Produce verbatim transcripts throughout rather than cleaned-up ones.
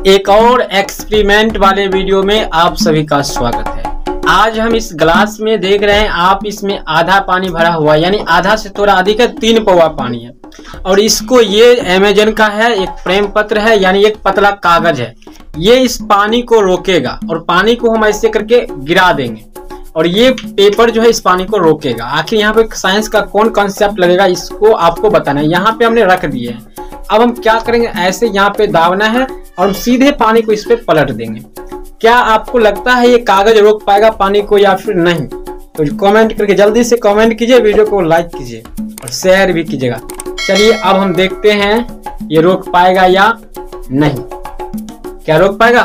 एक और एक्सपेरिमेंट वाले वीडियो में आप सभी का स्वागत है। आज हम इस ग्लास में देख रहे हैं, आप इसमें आधा पानी भरा हुआ है, यानी आधा से थोड़ा अधिक है, तीन पौवा पानी है। और इसको ये अमेजन का है, एक प्रेम पत्र है, यानी एक पतला कागज है। ये इस पानी को रोकेगा और पानी को हम ऐसे करके गिरा देंगे और ये पेपर जो है इस पानी को रोकेगा। आखिर यहाँ पे साइंस का कौन कॉन्सेप्ट लगेगा, इसको आपको बताना है। यहाँ पे हमने रख दिए हैं। अब हम क्या करेंगे, ऐसे यहाँ पे दाबना है और हम सीधे पानी को इस पे पलट देंगे। क्या आपको लगता है ये कागज रोक पाएगा पानी को या फिर नहीं? तो कमेंट करके जल्दी से कमेंट कीजिए, वीडियो को लाइक कीजिए और शेयर भी कीजिएगा। चलिए अब हम देखते हैं ये रोक पाएगा या नहीं। क्या रोक पाएगा?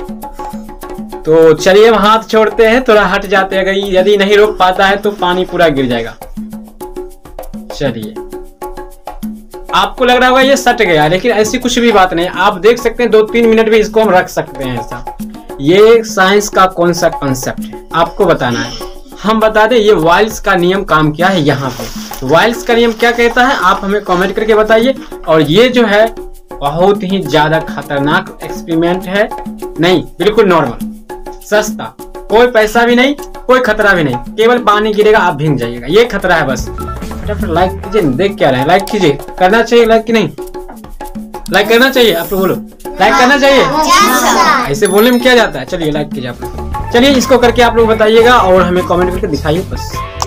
तो चलिए हम हाथ छोड़ते हैं, थोड़ा हट जाते हैं। अगर यदि नहीं रोक पाता है तो पानी पूरा गिर जाएगा। चलिए, आपको लग रहा होगा ये सट गया, लेकिन ऐसी कुछ भी बात नहीं। आप देख सकते हैं दो तीन मिनट भी इसको हम रख सकते हैं ऐसा। ये साइंस का कौन सा कॉन्सेप्ट है आपको बताना है। हम बता दें ये वाइल्स का नियम काम क्या है। यहाँ पे वाइल्स का नियम क्या कहता है आप हमें कमेंट करके बताइए। और ये जो है बहुत ही ज्यादा खतरनाक एक्सपेरिमेंट है। नहीं, बिल्कुल नॉर्मल, सस्ता, कोई पैसा भी नहीं, कोई खतरा भी नहीं, केवल पानी गिरेगा आप भीग जाइएगा, ये खतरा है बस। फटाफट लाइक कीजिए, देख क्या रहे हैं, लाइक कीजिए। करना चाहिए लाइक कि नहीं? लाइक करना चाहिए, आप लोग बोलो लाइक करना चाहिए। ऐसे बोलने में क्या जाता है। चलिए लाइक कीजिए आप लोग। चलिए इसको करके आप लोग बताइएगा और हमें कमेंट करके दिखाइए बस।